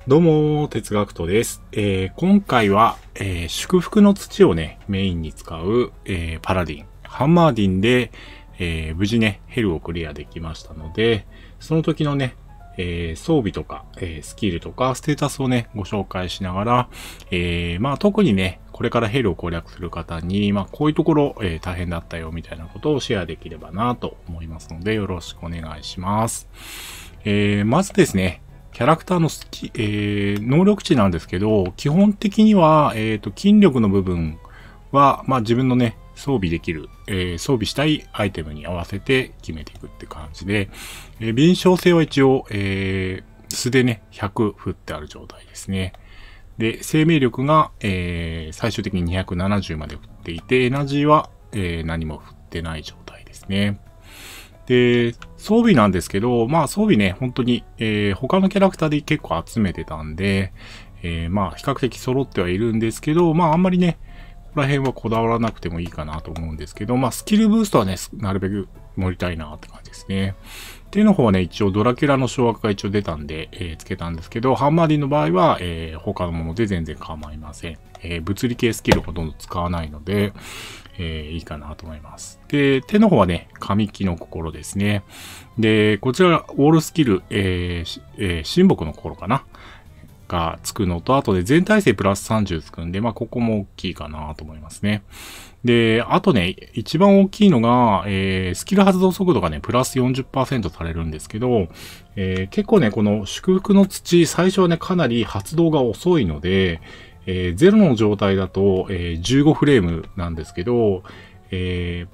どうも、哲学徒です。今回は、祝福の土をね、メインに使う、パラディン、ハンマーディンで、無事ね、ヘルをクリアできましたので、その時のね、装備とか、スキルとか、ステータスをね、ご紹介しながら、特にね、これからヘルを攻略する方に、こういうところ、大変だったよ、みたいなことをシェアできればなと思いますので、よろしくお願いします。まずですね、キャラクターの能力値なんですけど、基本的には、筋力の部分は、自分のね、装備できる、装備したいアイテムに合わせて決めていくって感じで、敏捷性は一応、素でね、100振ってある状態ですね。で、生命力が、最終的に270まで振っていて、エナジーは、何も振ってない状態ですね。で、装備なんですけど、装備ね、本当に、他のキャラクターで結構集めてたんで、比較的揃ってはいるんですけど、あんまりね、ここら辺はこだわらなくてもいいかなと思うんですけど、スキルブーストはね、なるべく盛りたいなって感じですね。っていうの方はね、一応ドラキュラの掌握が一応出たんで、つけたんですけど、ハンマーディンの場合は、他のもので全然構いません。物理系スキルほとんど使わないので、いいかなと思います。で、手の方はね、神木の心ですね。で、こちら、オールスキル、神木の心かながつくのと、あとで全体性プラス30つくんで、ここも大きいかなと思いますね。で、あとね、一番大きいのが、スキル発動速度がね、プラス 40% されるんですけど、結構ね、この祝福の土、最初はね、かなり発動が遅いので、0の状態だと、15フレームなんですけど、9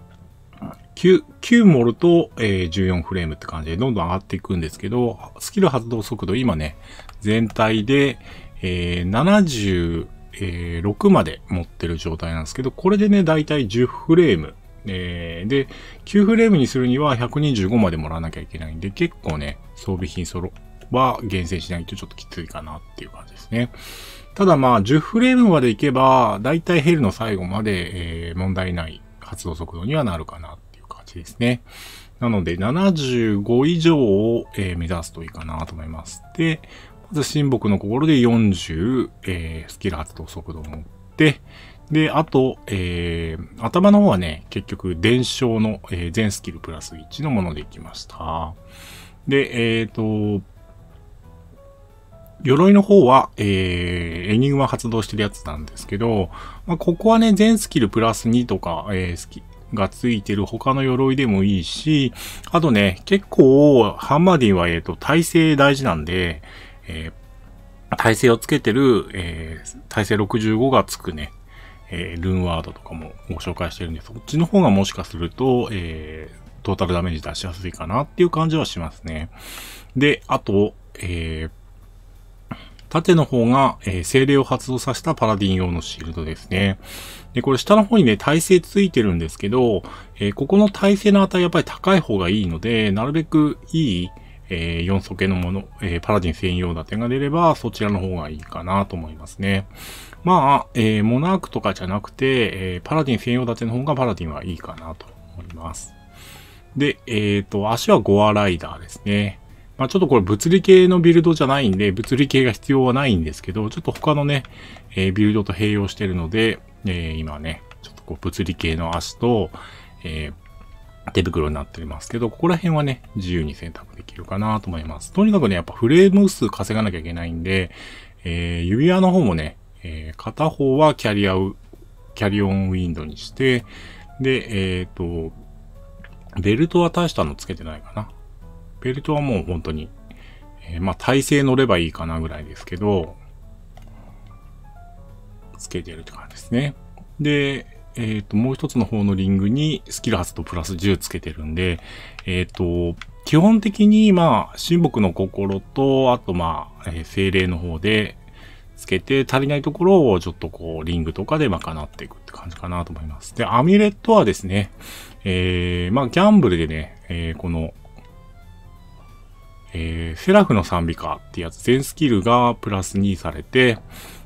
モルと、14フレームって感じでどんどん上がっていくんですけど、スキル発動速度今ね、全体で、76まで持ってる状態なんですけど、これでね、だいたい10フレーム。で、9フレームにするには125までもらわなきゃいけないんで、結構ね、装備品は厳選しないとちょっときついかなっていう感じですね。ただ10フレームまでいけば、だいたいヘルの最後まで、問題ない発動速度にはなるかなっていう感じですね。なので、75以上を、目指すといいかなと思います。で、まず神木の心で40、スキル発動速度を持って、で、あと、頭の方はね、結局、伝承の、全スキルプラス1のものでいきました。で、鎧の方は、エニグマ発動してるやつなんですけど、ここはね、全スキルプラス2とか、がついてる他の鎧でもいいし、あとね、結構、ハンマーディンは、耐性大事なんで、耐性をつけてる、耐性65がつくね、ルーンワードとかもご紹介してるんで、そっちの方がもしかすると、トータルダメージ出しやすいかなっていう感じはしますね。で、あと、縦の方が、精霊を発動させたパラディン用のシールドですね。で、これ下の方にね、耐性ついてるんですけど、ここの耐性の値やっぱり高い方がいいので、なるべくいい、4素系のもの、パラディン専用盾が出れば、そちらの方がいいかなと思いますね。モナークとかじゃなくて、パラディン専用盾の方がパラディンはいいかなと思います。で、足はゴアライダーですね。ちょっとこれ物理系のビルドじゃないんで、物理系が必要はないんですけど、ちょっと他のね、ビルドと併用してるので、今ね、ちょっとこう物理系の足と、手袋になっておりますけど、ここら辺はね、自由に選択できるかなと思います。とにかくね、やっぱフレーム数稼がなきゃいけないんで、指輪の方もね、片方はキャリオンウィンドにして、で、ベルトは大したのつけてないかな。ベルトはもう本当に、耐性乗ればいいかなぐらいですけど、つけてるって感じですね。で、もう一つの方のリングにスキル発動プラス10つけてるんで、基本的に神木の心と、あと精霊の方でつけて足りないところをちょっとこうリングとかで賄っていくって感じかなと思います。で、アミュレットはですね、ギャンブルでね、このセラフの賛美歌ってやつ、全スキルがプラス2されて、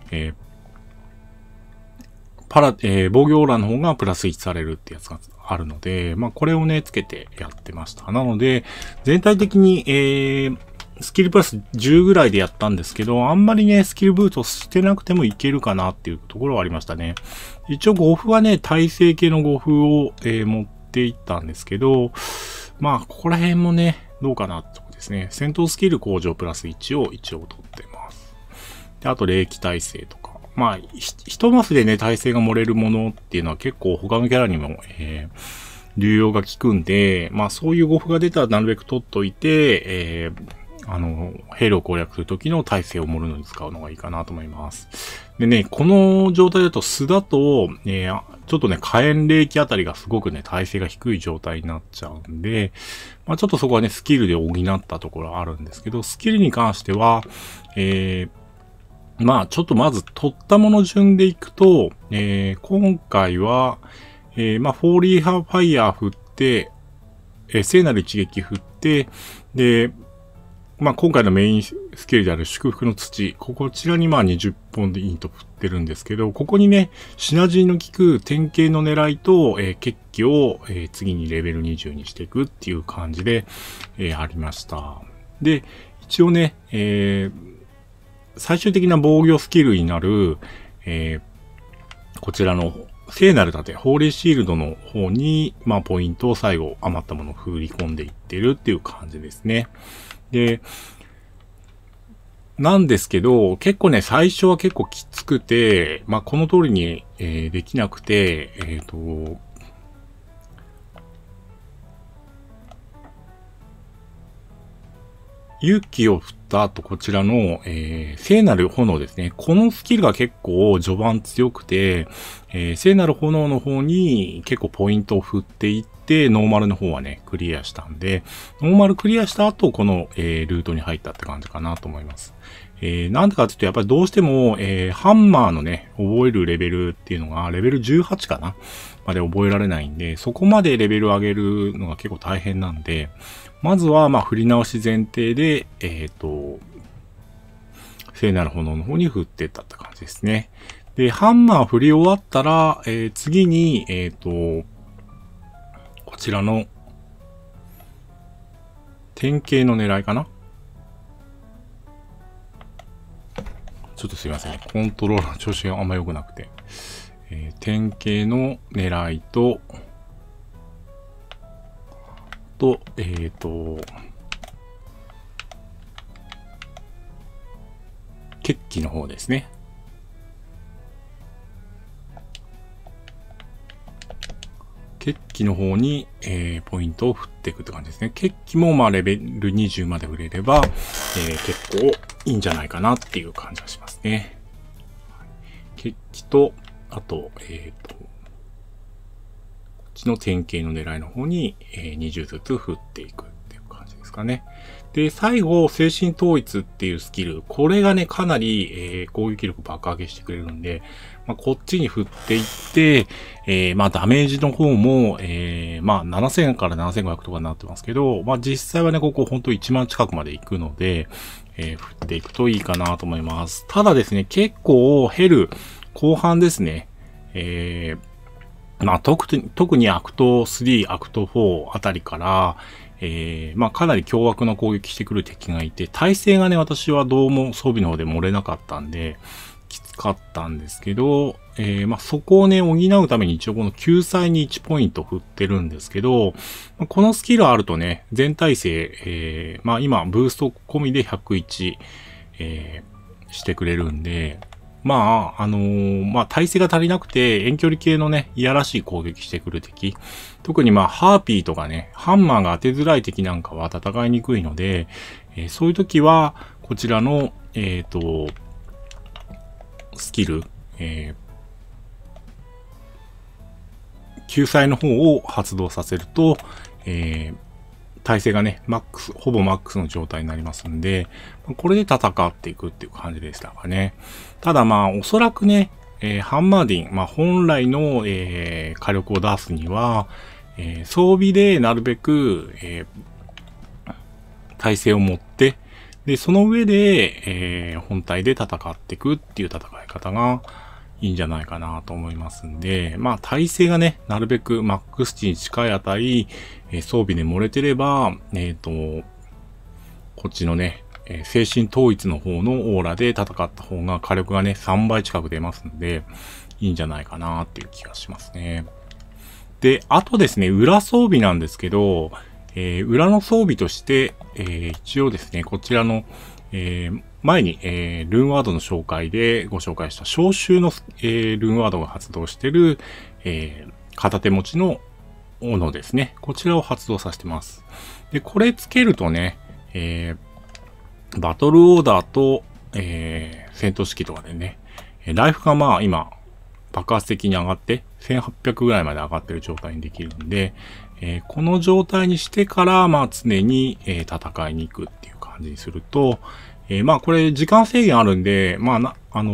防御オーラの方がプラス1されるってやつがあるので、これをね、つけてやってました。なので、全体的に、 スキルプラス10ぐらいでやったんですけど、あんまりね、スキルブートしてなくてもいけるかなっていうところはありましたね。一応5歩はね、耐性系の5歩を、持っていったんですけど、まあ、ここら辺もね、どうかなってとこですね。戦闘スキル向上プラス1を一応取ってます。で、あと霊気耐性とか。まあ、一マスでね、耐性が漏れるものっていうのは結構他のキャラにも、流用が効くんで、まあそういう5歩が出たらなるべく取っといて、兵力を攻略するときの耐性を盛るのに使うのがいいかなと思います。でね、この状態だと素だと、ちょっとね、火炎霊気あたりがすごくね、耐性が低い状態になっちゃうんで、まあちょっとそこはね、スキルで補ったところあるんですけど、スキルに関しては、まあちょっとまず取ったもの順でいくと、今回は、まあフォーリーハーファイヤー振って、聖なる一撃振って、で、まあ今回のメインスキルである祝福の土、こちらにまあ20本でイント振ってるんですけど、ここにね、シナジーの効く典型の狙いと、決起を、次にレベル20にしていくっていう感じで、ありました。で、一応ね、最終的な防御スキルになる、こちらの聖なる盾、ホーリーシールドの方に、まあポイントを最後余ったものを振り込んでいってるっていう感じですね。で、なんですけど、結構ね、最初は結構きつくて、まあ、この通りに、できなくて、勇気を振った後、こちらの、聖なる炎ですね。このスキルが結構序盤強くて、聖なる炎の方に結構ポイントを振っていって、ノーマルの方はね、クリアしたんで、ノーマルクリアした後、この、ルートに入ったって感じかなと思います。なんでかっていうと、やっぱりどうしても、ハンマーのね、覚えるレベルっていうのが、レベル18かなまで覚えられないんで、そこまでレベル上げるのが結構大変なんで、まずは、まあ、振り直し前提で、聖なる炎の方に振っていったって感じですね。で、ハンマー振り終わったら、次に、こちらの、典型の狙いかなちょっとすいませんね。コントローラーの調子があんま良くなくて。典型の狙いと、決起の方ですね。決起の方に、ポイントを振っていくって感じですね。決起もまあレベル20まで振れれば、結構いいんじゃないかなっていう感じがしますね。決起と、あと、こっちの典型の狙いの方に、20ずつ振っていくっていう感じですかね。で、最後、精神統一っていうスキル。これがね、かなり、攻撃力爆上げしてくれるんで、まあ、こっちに振っていって、まあ、ダメージの方も、まあ、7000から7500とかになってますけど、まあ、実際はね、ここ本当1万近くまで行くので、振っていくといいかなと思います。ただですね、結構、ヘル、後半ですね、まあ、特にアクト3、アクト4あたりから、まあ、かなり凶悪な攻撃してくる敵がいて、耐性がね、私はどうも装備の方で漏れなかったんで、きつかったんですけど、まあ、そこをね、補うために一応この救済に1ポイント振ってるんですけど、このスキルあるとね、全耐性、まあ、今、ブースト込みで101、してくれるんで、まあ、まあ、耐性が足りなくて、遠距離系のね、いやらしい攻撃してくる敵。特にまあ、ハーピーとかね、ハンマーが当てづらい敵なんかは戦いにくいので、そういう時は、こちらの、スキル、救済の方を発動させると、耐性がね、ほぼマックスの状態になりますんで、これで戦っていくっていう感じでしたかね。ただまあ、おそらくね、ハンマーディン、まあ本来の、火力を出すには、装備でなるべく、耐性を持って、で、その上で、本体で戦っていくっていう戦い方がいいんじゃないかなと思いますんで、まあ耐性がね、なるべくマックス値に近いあたり、装備で漏れてれば、こっちのね、 精神統一の方のオーラで戦った方が火力がね、3倍近く出ますので、いいんじゃないかなっていう気がしますね。で、あとですね、裏装備なんですけど、裏の装備として、一応ですね、こちらの、前に、ルーンワードの紹介でご紹介した召集の、ルーンワードが発動している、片手持ちの斧ですね。こちらを発動させてます。で、これつけるとね、バトルオーダーと、戦闘式とかでね、ライフがまあ今、爆発的に上がって、1800ぐらいまで上がってる状態にできるんで、この状態にしてから、まあ常に、戦いに行くっていう感じにすると、まあこれ時間制限あるんで、まあ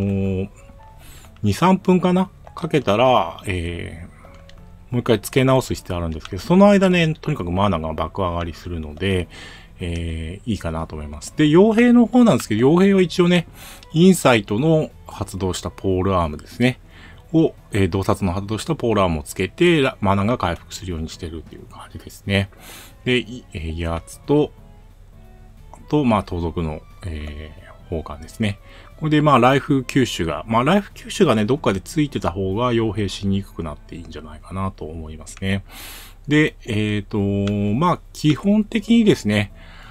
2、3分かなかけたら、もう一回付け直す必要あるんですけど、その間ね、とにかくマナが爆上がりするので、いいかなと思います。で、傭兵の方なんですけど、傭兵は一応ね、インサイトの発動したポールアームですね。を、洞察の発動したポールアームをつけて、マナが回復するようにしてるっていう感じですね。で、威圧と、まあ、盗賊の、砲丸ですね。これで、まあ、ライフ吸収がね、どっかでついてた方が傭兵しにくくなっていいんじゃないかなと思いますね。で、まあ、基本的にですね、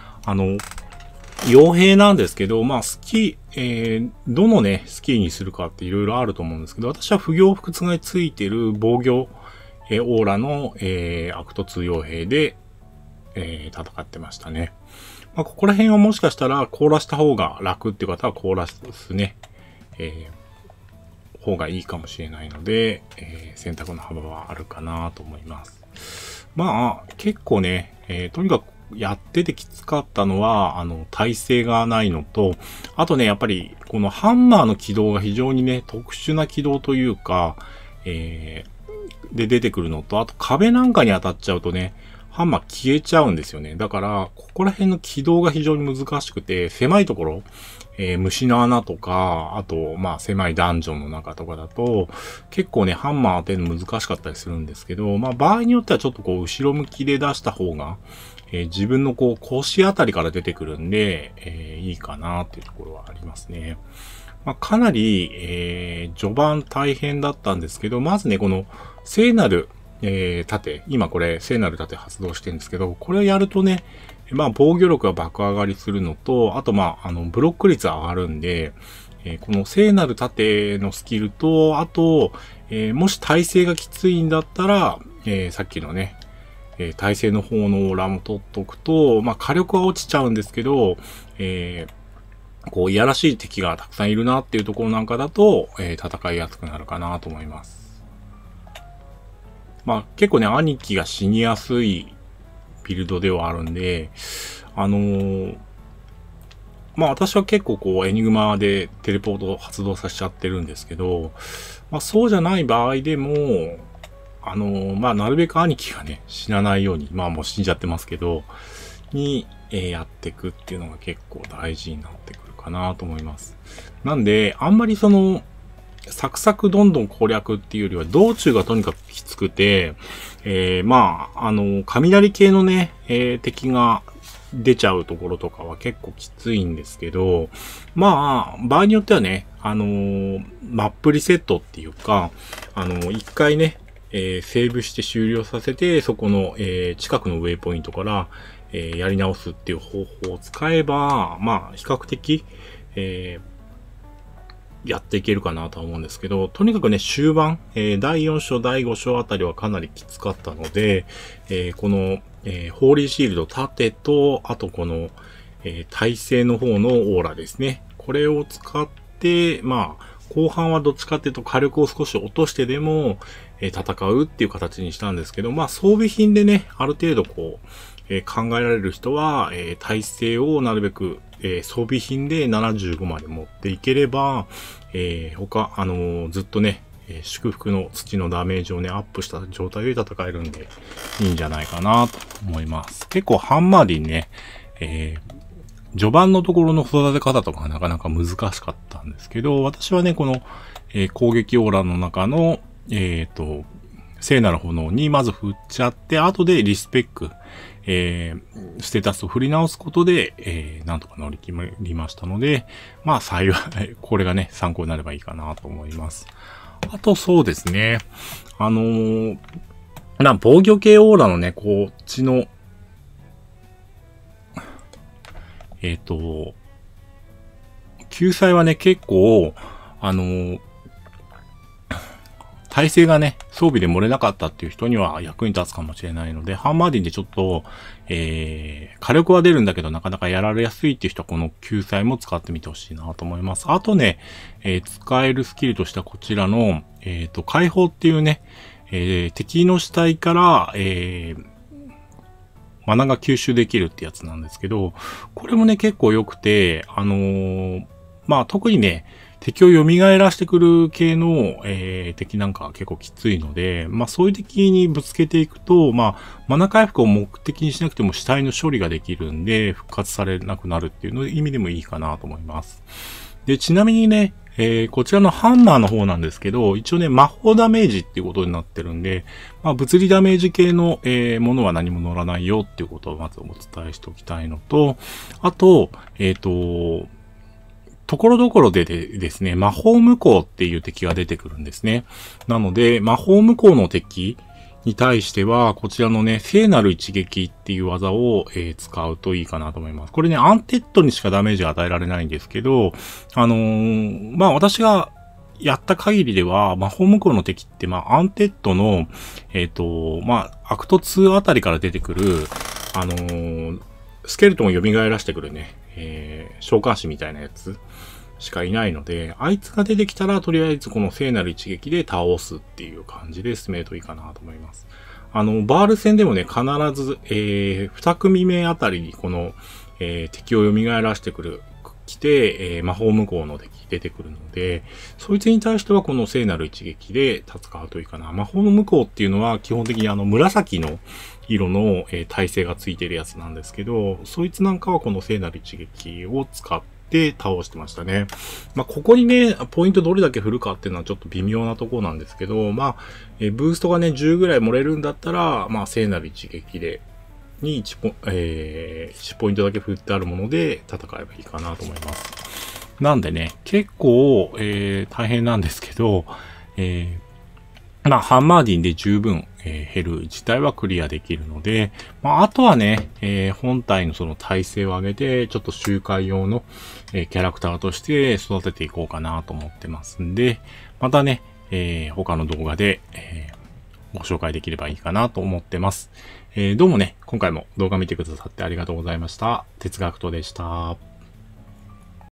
傭兵なんですけど、まあ、どのね、スキーにするかっていろいろあると思うんですけど、私は不行不屈がついてる防御、オーラの、アクト2傭兵で、戦ってましたね。まあ、ここら辺はもしかしたら凍らした方が楽っていう方は凍らすね、方がいいかもしれないので、選択の幅はあるかなと思います。まあ、結構ね、とにかくやっててきつかったのは、耐性がないのと、あとね、やっぱり、このハンマーの起動が非常にね、特殊な起動というか、で出てくるのと、あと壁なんかに当たっちゃうとね、ハンマー消えちゃうんですよね。だから、ここら辺の起動が非常に難しくて、狭いところ、虫の穴とか、あと、まあ、狭いダンジョンの中とかだと、結構ね、ハンマー当てるの難しかったりするんですけど、まあ、場合によってはちょっとこう、後ろ向きで出した方が、自分のこう、腰あたりから出てくるんで、いいかなっていうところはありますね。まあ、かなり、序盤大変だったんですけど、まずね、この、聖なる、盾、今これ聖なる盾発動してるんですけど、これをやるとね、まあ防御力が爆上がりするのと、あとまあ、ブロック率上がるんで、この聖なる盾のスキルと、あと、もし耐性がきついんだったら、さっきのね、耐性の方のオーラも取っとくと、まあ火力は落ちちゃうんですけど、こう、いやらしい敵がたくさんいるなっていうところなんかだと、戦いやすくなるかなと思います。まあ結構ね、兄貴が死にやすいビルドではあるんで、まあ私は結構こうエニグマでテレポートを発動させちゃってるんですけど、まあそうじゃない場合でも、まあなるべく兄貴がね、死なないように、まあもう死んじゃってますけど、やっていくっていうのが結構大事になってくるかなと思います。なんで、あんまりサクサクどんどん攻略っていうよりは、道中がとにかくきつくて、まあ、雷系のね、敵が出ちゃうところとかは結構きついんですけど、まあ、場合によってはね、マップリセットっていうか、一回ね、セーブして終了させて、そこの、近くのウェイポイントから、やり直すっていう方法を使えば、まあ、比較的、やっていけるかなとは思うんですけど、とにかくね、終盤、第4章、第5章あたりはかなりきつかったので、この、ホーリーシールド盾と、あとこの、耐性の方のオーラですね。これを使って、まあ、後半はどっちかっていうと火力を少し落としてでも、戦うっていう形にしたんですけど、まあ、装備品でね、ある程度こう、考えられる人は、耐性をなるべく、装備品で75まで持っていければ、ずっとね、祝福の土のダメージをね、アップした状態で戦えるんで、いいんじゃないかなと思います。結構ハンマーディンね、序盤のところの育て方とかなかなか難しかったんですけど、私はね、この、攻撃オーラの中の、聖なる炎にまず振っちゃって、後でリスペック、 ステータスを振り直すことで、なんとか乗り切りましたので、まあ幸い、これがね、参考になればいいかなと思います。あとそうですね、防御系オーラのね、こっちの、救済はね、結構、耐性がね、装備で漏れなかったっていう人には役に立つかもしれないので、ハンマーディンでちょっと、火力は出るんだけどなかなかやられやすいっていう人はこの救済も使ってみてほしいなと思います。あとね、使えるスキルとしてはこちらの、解放っていうね、敵の死体から、マナが吸収できるってやつなんですけど、これもね、結構良くて、特にね、敵を蘇らしてくる系の、敵なんかは結構きついので、そういう敵にぶつけていくと、マナ回復を目的にしなくても死体の処理ができるんで、復活されなくなるっていうの意味でもいいかなと思います。で、ちなみにね、こちらのハンマーの方なんですけど、一応ね、魔法ダメージっていうことになってるんで、物理ダメージ系の、ものは何も乗らないよっていうことをまずお伝えしておきたいのと、あと、ところどころでですね、魔法無効っていう敵が出てくるんですね。なので、魔法無効の敵に対しては、こちらのね、聖なる一撃っていう技を、使うといいかなと思います。これね、アンテッドにしかダメージが与えられないんですけど、私がやった限りでは、魔法無効の敵って、アンテッドの、アクト2あたりから出てくる、スケルトンを蘇らしてくるね、召喚師みたいなやつしかいないので、あいつが出てきたら、とりあえずこの聖なる一撃で倒すっていう感じで進めるといいかなと思います。バール戦でもね、必ず、2組目あたりにこの、敵を蘇らして来て、魔法無効の敵出てくるので、そいつに対してはこの聖なる一撃で戦うといいかな。魔法の無効っていうのは基本的に紫の色の、耐性がついてるやつなんですけど、そいつなんかはこの聖なる一撃を使って倒してましたね。ここにね、ポイントどれだけ振るかっていうのはちょっと微妙なところなんですけど、ブーストがね、10ぐらい漏れるんだったら、聖なる一撃で、に1ポイントだけ振ってあるもので戦えばいいかなと思います。なんでね、結構、大変なんですけど、ハンマーディンで十分、ヘル自体はクリアできるので、あとはね、本体のその耐性を上げて、ちょっと周回用の、キャラクターとして育てていこうかなと思ってますんで、またね、他の動画で、ご紹介できればいいかなと思ってます。どうもね、今回も動画見てくださってありがとうございました。哲学とでした。